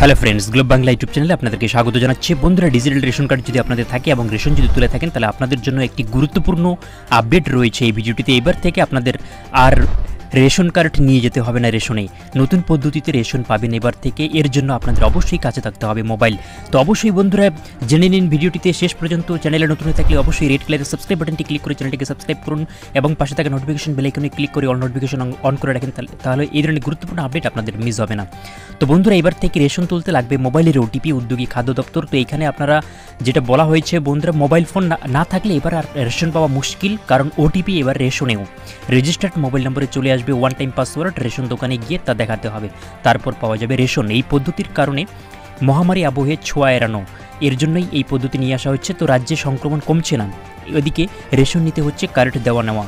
Hello friends, Globe Bangla YouTube চ্যানেলে আপনাদেরকে স্বাগত জানাচ্ছি। বন্ধুরা, ডিজিটাল রেশন কার্ড যদি আপনাদের থাকে এবং রেশন যদি তুলে থাকেন, তাহলে আপনাদের জন্য একটি গুরুত্বপূর্ণ আপডেট রয়েছে এই ভিডিওটিতে। এবার থেকে আপনাদের আর রেশন কার্ড নিয়ে যেতে হবে না রেশনে, নতুন পদ্ধতিতে রেশন পাবেন এবার থেকে। এর জন্য আপনাদের অবশ্যই কাছে থাকতে হবে মোবাইল। তো অবশ্যই বন্ধুরা জেনে নিন ভিডিওটিতে শেষ পর্যন্ত। চ্যানেলে নতুন হয়ে থাকলে অবশ্যই রেড কালারের সাবস্ক্রাইব বাটনটি ক্লিক করে চ্যানেলটিকে সাবস্ক্রাইব করুন এবং পাশে থাকা নোটিফিকেশন বেল আইকনে ক্লিক করে অল নোটিফিকেশন অন করে রাখেন, তাহলে এই ধরনের গুরুত্বপূর্ণ আপডেট আপনাদের মিস হবে না। তো বন্ধুরা, এবার থেকে রেশন তুলতে লাগবে মোবাইলের ওটিপি, উদ্যোগী খাদ্য দপ্তর। তো এইখানে আপনারা যেটা বলা হয়েছে বন্ধুরা, মোবাইল ফোন না থাকলে এবার আর রেশন পাওয়া মুশকিল, কারণ ওটিপি এবার রেশনেও রেজিস্টার্ড মোবাইল নম্বরে চলে আসবে। ওয়ান টাইম পাসওয়ার্ড রেশন দোকানে গিয়ে তা দেখাতে হবে, তারপর পাওয়া যাবে রেশন। এই পদ্ধতির কারণে মহামারী আবহে ছোঁয়া এড়ানো, এর জন্যই এই পদ্ধতি নিয়ে আসা হচ্ছে। তো রাজ্যে সংক্রমণ কমছে না, এদিকে রেশন নিতে হচ্ছে কার্ড দেওয়া নেওয়া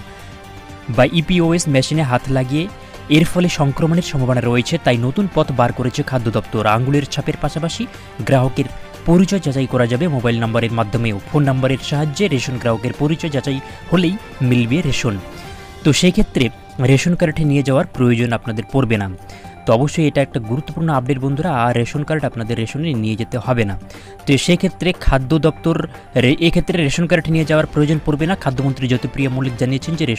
বা ইপিওএস মেশিনে হাত লাগিয়ে। এর ফলে সংক্রমণের সম্ভাবনা রয়েছে, তাই নতুন পথ বার করেছে খাদ্য দপ্তর। আঙুলের ছাপের পাশাপাশি গ্রাহকের পরিচয় যাচাই করা যাবে মোবাইল নম্বরের মাধ্যমেও। ফোন নম্বরের সাহায্যে রেশন গ্রাহকের পরিচয় যাচাই হলেই মিলবে রেশন। তো সেই ক্ষেত্রে রেশন কার্ডে নিয়ে যাওয়ার প্রয়োজন আপনাদের পড়বে না। তো অবশ্যই এটা একটা গুরুত্বপূর্ণ আপডেট বন্ধুরা, আর রেশন কার্ড আপনাদের রেশনে নিয়ে যেতে হবে না। তো সেক্ষেত্রে খাদ্য দপ্তর এক্ষেত্রে রেশন কার্ড নিয়ে যাওয়ার প্রয়োজন পড়বে না। খাদ্যমন্ত্রী জ্যোতিপ্রিয়া মল্লিক জানিয়েছেন যে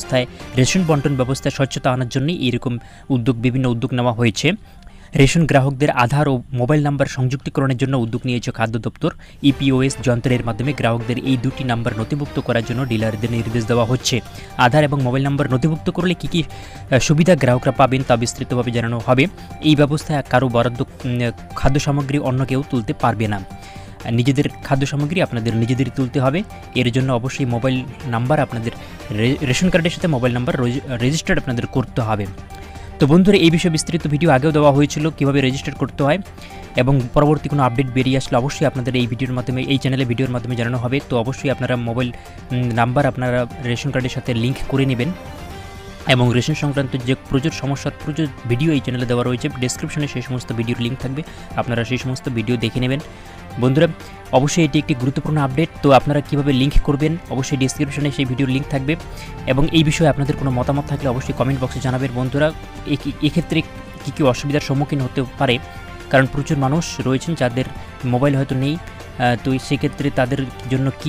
রেশন বন্টন ব্যবস্থায় স্বচ্ছতা আনার জন্যই এরকম বিভিন্ন উদ্যোগ নেওয়া হয়েছে। রেশন গ্রাহকদের আধার ও মোবাইল নাম্বার সংযুক্তিকরণের জন্য উদ্যোগ নিয়েছে খাদ্য দপ্তর। ইপিওএস যন্ত্রের মাধ্যমে গ্রাহকদের এই দুটি নাম্বার নথিভুক্ত করার জন্য ডিলারদের নির্দেশ দেওয়া হচ্ছে। আধার এবং মোবাইল নাম্বার নথিভুক্ত করলে কী কী সুবিধা গ্রাহকরা পাবেন তা বিস্তৃতভাবে জানানো হবে। এই ব্যবস্থায় কারো বরাদ্দ খাদ্য সামগ্রী অন্য কেউ তুলতে পারবে না। নিজেদের খাদ্য সামগ্রী আপনাদের নিজেদের তুলতে হবে। এর জন্য অবশ্যই মোবাইল নাম্বার আপনাদের রেশন কার্ডের সাথে মোবাইল নাম্বার রেজিস্টার্ড আপনাদের করতে হবে। তো বন্ধুরা, এই বিষয়ে বিস্তারিত ভিডিও আগেও দেওয়া হয়েছিল কীভাবে রেজিস্টার করতে হয়, এবং পরবর্তী কোনো আপডেট বেরিয়ে আসলে অবশ্যই আপনাদের এই ভিডিওর মাধ্যমে, এই চ্যানেলে ভিডিওর মাধ্যমে জানানো হবে। তো অবশ্যই আপনারা মোবাইল নাম্বার আপনারা রেশন কার্ডের সাথে লিঙ্ক করে নেবেন, এবং রেশন সংক্রান্ত যে প্রচুর সমস্যার প্রচুর ভিডিও এই চ্যানেলে দেওয়া রয়েছে। ডেসক্রিপশনে সেই সমস্ত ভিডিওর লিঙ্ক থাকবে, আপনারা সেই সমস্ত ভিডিও দেখে নেবেন। বন্ধুরা, অবশ্যই এটি একটি গুরুত্বপূর্ণ আপডেট। তো আপনারা কীভাবে লিঙ্ক করবেন অবশ্যই ডেসক্রিপশনে সেই ভিডিওর লিঙ্ক থাকবে, এবং এই বিষয়ে আপনাদের কোনো মতামত থাকলে অবশ্যই কমেন্ট বক্সে জানাবেন। বন্ধুরা, এক্ষেত্রে কী কী অসুবিধার সম্মুখীন হতে পারে, কারণ প্রচুর মানুষ রয়েছেন যাদের মোবাইল হয়তো নেই। তো সেক্ষেত্রে তাদের জন্য কী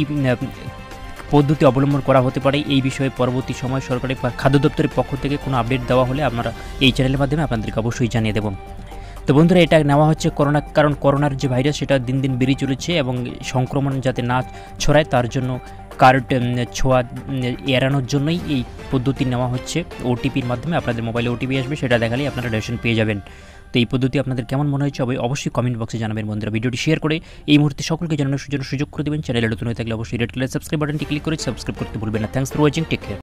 পদ্ধতি অবলম্বন করা হতে পারে, এই বিষয়ে পরবর্তী সময় সরকারি খাদ্য দপ্তরের পক্ষ থেকে কোনো আপডেট দেওয়া হলে আমরা এই চ্যানেলের মাধ্যমে আপনাদেরকে অবশ্যই জানিয়ে দেব। তো বন্ধুরা, এটা নেওয়া হচ্ছে কারণ করোনার যে ভাইরাস সেটা দিন দিন বেড়ে চলেছে, এবং সংক্রমণ যাতে না ছড়ায় তার জন্য কার্ড ছোঁয়া এড়ানোর জন্যই এই পদ্ধতি নেওয়া হচ্ছে। ওটিপির মাধ্যমে আপনাদের মোবাইলে ওটিপি আসবে, সেটা দেখালেই আপনারা রেশন পেয়ে যাবেন। তো এই পদ্ধতি আপনাদের কেমন মনে হয়েছে অবশ্যই কমেন্ট বক্সে জানাবেন। বন্ধুরা, ভিডিওটি শেয়ার করে এই মুহূর্তে সকলকে জানানোর জন্য সুযোগ করে দেবেন। চ্যানেলে নতুন হয়ে থাকলে অবশ্যই রেড কালার সাবস্ক্রাইব বাটনটি ক্লিক করে সাবস্ক্রাইব করতে ভুলবেন না। Thanks for watching, take care.